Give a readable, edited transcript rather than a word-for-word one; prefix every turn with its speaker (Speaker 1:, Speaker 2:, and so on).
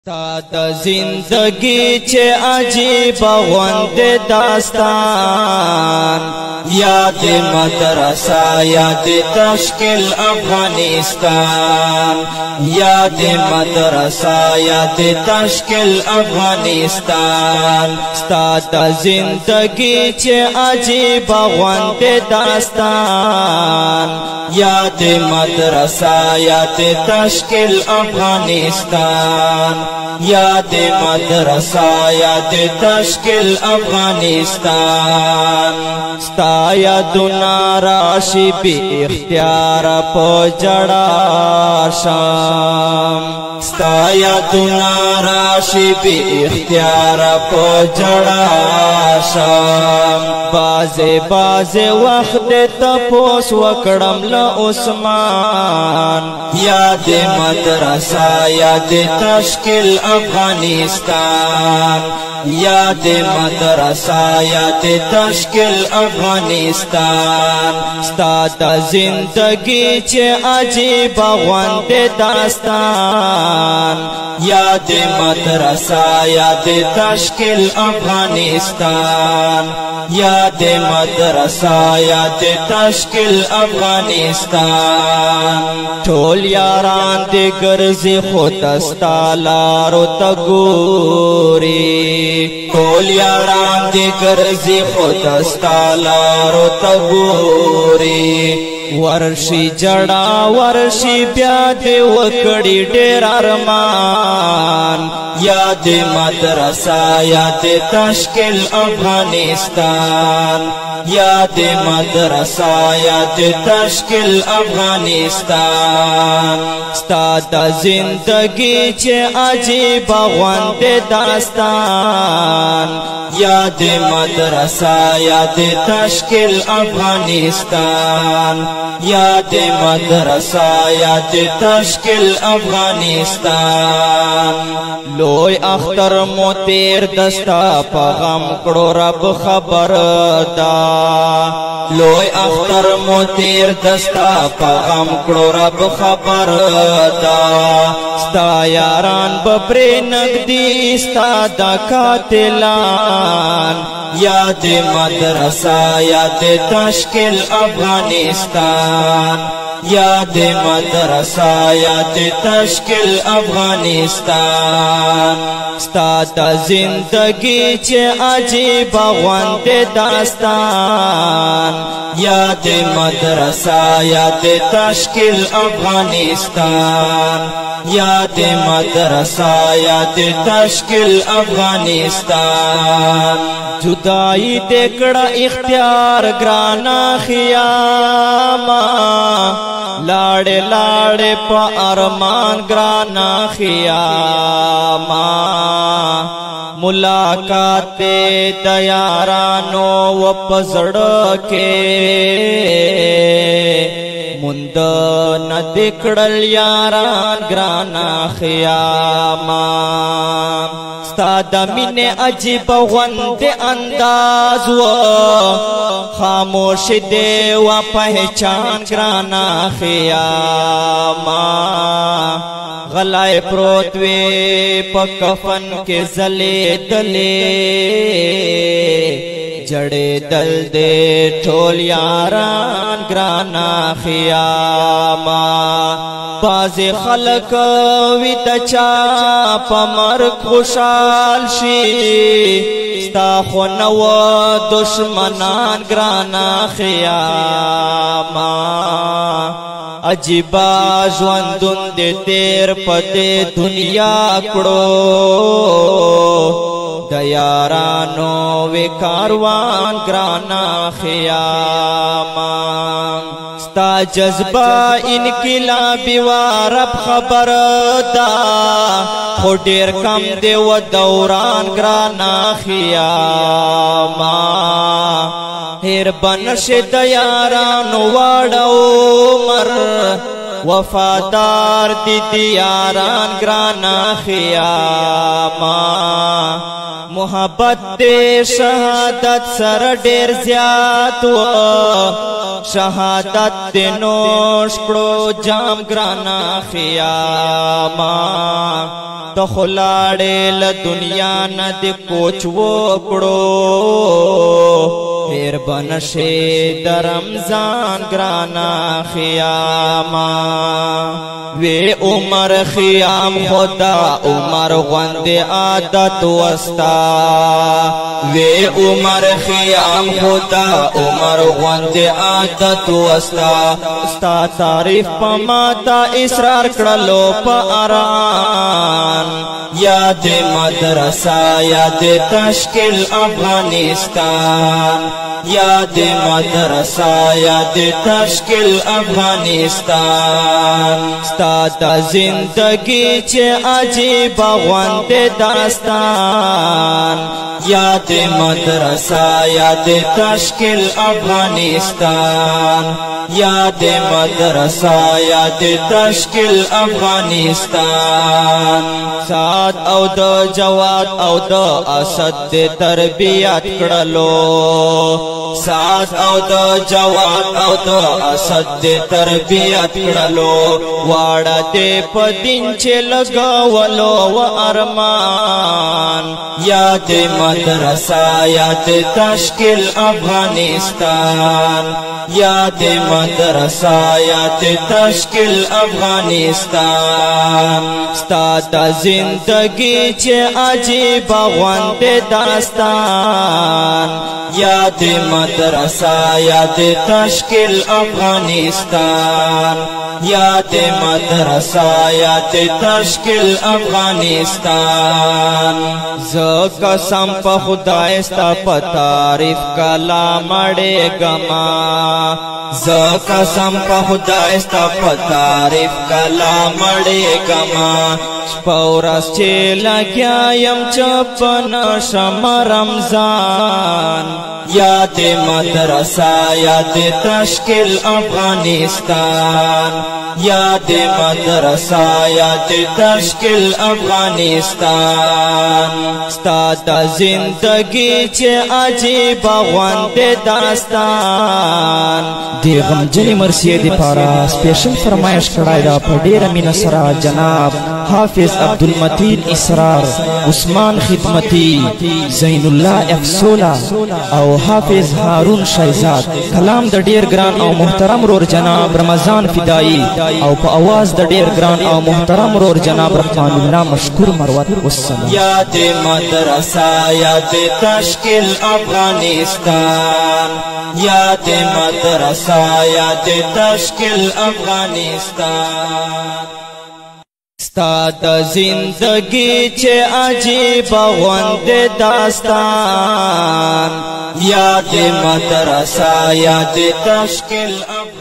Speaker 1: تا د زندگی چه عجیب غوند داستان یاد مدرسہ یاد تشکیل افغانستان یاد مدرسہ یاد تشکیل افغانستان ستا د زندگی چه عجیب غوند داستان یاد مدرسہ یاد تشکیل افغانستان یاد مدرسہ یاد تشکیل افغانستان ستا یادنا راشی بی اختیار پو جڑا شام ستا یادنا راشی بی اختیار پو جڑا شام بازے وقت تپوس وکڑم عثمان یاد مدرسہ یاد تشکیل افغانستان یاد مدرسہ یاد تشکیل افغانستان ستا د زندگی چه عجیب غوند داستان یاد مدرسہ یاد تشکیل افغانستان یاد مدرسہ یاد تشکیل افغانستان ټول یاران دې ګرځي خو تستا لارو ته ګوري ټول یاران دې ګرځي خو تستا لارو ته ګوري ورشي جڑا ورشي بیا دې وکړي ډېر ارمان یاد مدرسہ یاد تشکیل افغانستان یاد مدرسہ یاد تشکیل افغانستان ستا د زندگی چه عجیب غوند داستان یاد مدرسہ یاد تشکیل افغانستان یاد مدرسہ یاد تشکیل افغانستان لوی اختر مو تیر دستا پغم کڑو رب خبر دا لوی اختر مو تیر دستا پغم کڑو رب خبر دا ستا یاران بپری نگدی ستا دا قاتلان یاد مدرسہ یاد تشکیل افغانستان یاد مدرسہ یاد تشکیل افغانستان ستا د زندگی چه عجیب غوند داستان یاد مدرسہ یاد تشکیل افغانستان یاد مدرسہ یاد تشکیل افغانستان جدائی دیکڑا اختیار گرانا خیاما لاڑے لاڑے پا ارمان گرانا خیاما ملاقات دیارانو وپزڑکے مند ندکڑل یاران گرانا خیاما ستا د مینې عجیب غوند انداز و خاموش دے و پہچان گرانا خیاما غلائے پروت وے پا کفن کے زلے دلے جڑے دل دے ٹھول یاران گرانا خیاما باز خلق وی دچا پمر خوشال شي ستا خو نو دشمنان گرانا خیاما عجیبا ژوندون دې تیر پدې دنیا کړو د یارانو وی کاروان گرانا خیاما ستا جذبہ انقلابی وارب خبر دا خو ډیر کم دی و دوران گرانا خیاما هیر بنش د یارانو واړو عمر وفادار دی یاران گرانا خیاما محبت دے شہادت سر ډیر زیات و شہادت دے نوش کړو جام گرانا خیاما تخلاړې ل دنیا نه دې کوچ وکړو پھر بنشے در رمضان گرانا خیاما وے عمر خیام خدا عمر غند عادت وستا وے عمر خیام خدا عمر غند عادت وستا استا تعریف پماتا اصرار کړلو په اران یاد مدرسہ یاد تشکیل افغانستان یاد مدرسہ یاد تشکیل افغانستان ستاد زندگی چه عجیب غوند داستان یاد مدرسہ یاد تشکیل افغانستان یاد مدرسہ یاد تشکیل افغانستان سعد او د جواد او د اسد د تربیت کړلو سعد او د جواد او د اسد د تربیت کړلو واړه دې په دین چې لګولو و ارمان یاد مدرسہ یاد تشکیل افغانستان یاد مدرسہ یاد تشکیل افغانستان ستاد زندگی چه عجیب غوند داستان یاد مدرسہ یاد تشکیل افغانستان یاد مدرسہ یاد تشکیل افغانستان ز قسم په خدای ستا په تعریف کلا مړې گما ز قسم په خدای ستا په تعریف کلا مړې گما پورس چې لګیا يم چپن شم رمضان یاد مدرسہ یاد تشکیل افغانستان یاد مدرسہ یاد تشکیل افغانستان ستاد زندگی چه عجیب غوند داستان
Speaker 2: دی غمجنی مرثیه دی پارا سپیشل فرمایش کړای دا په ډیره مینه سره جناب حافظ عبدالمتین اسرار عثمان خدمتی زین الله افسولا او حافظ هارون شایزاد کلام د ډیر ګران او محترم رور جناب رمضان فدایی او په आवाज د ډیر ګران او محترم رور جناب رحمان الله مشکور مروت والسلام
Speaker 1: یاد مدرسہ یاد تشکیل افغانستان یاد مدرسہ یاد تشکیل افغانستان ستاد زندگی چه عجیب غوند داستان یاد مدرسہ یاد تشکیل افغانستان